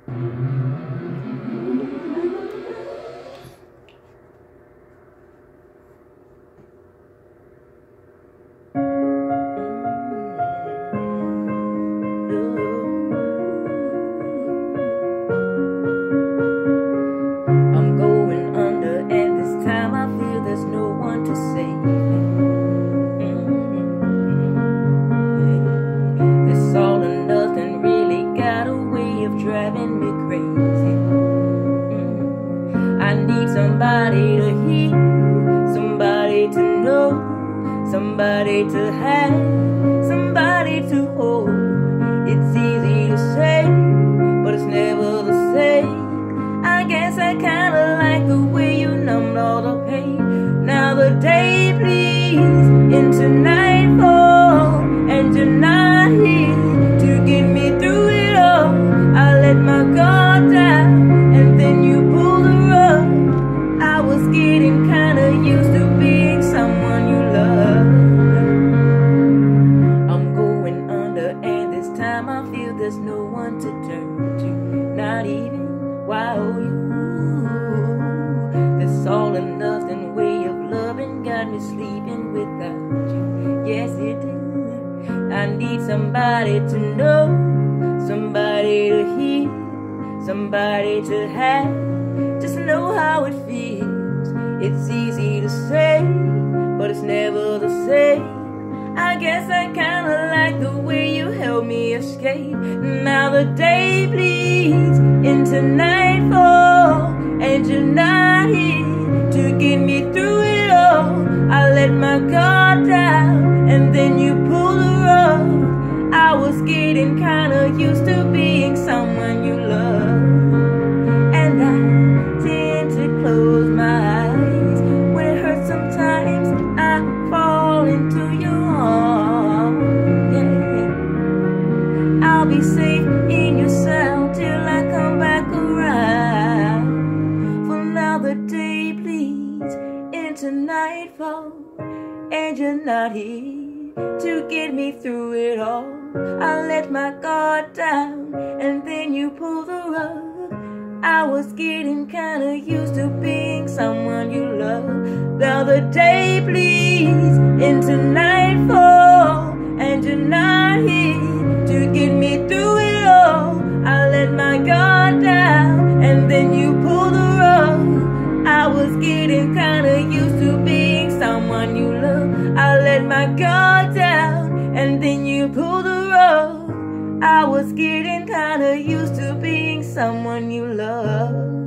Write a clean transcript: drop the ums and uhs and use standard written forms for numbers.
I'm going under, and this time I feel there's no one to save me. This all or nothing really got a way of driving me crazy. I need somebody to hear, somebody to know, somebody to have, somebody to hold. It's easy to say, but it's never the same. I guess I kinda like the way you numbed all the pain. Now the day bleeds into nightfall, and you're not here to get me through it all. I let my guard down, and then you pulled the rug. I was getting kinda used to being someone you love. I'm going under, and this time I feel there's no one to turn to, not even why oh you. This all or nothing way of loving got me sleeping without you. Yes it did. I need somebody to know, somebody to hear, somebody to have, just know how it feels. It's easy to say, but it's never the same. I guess I kinda like the way you help me escape. Now the day bleeds into nightfall, and you're not here to get me through it all. I let my guard down, and then you pulled the rug. I was getting kinda used to being someone you love, and I tend to close my eyes when it hurts. Sometimes I fall into your arms. Yeah. I'll be safe in your sound till I come back around. For now the day bleeds into nightfall, and you're not here to get me through it all. I let my guard down, and then you pulled the rug. I was getting kinda used to being someone you love. Now the day bleeds into nightfall, and you're not here to get me through it all. I let my guard down, and then you pulled the rug. I was getting kinda used to being someone you love. I let my guard down, and then you pulled the rug. I was getting kinda used to being someone you love.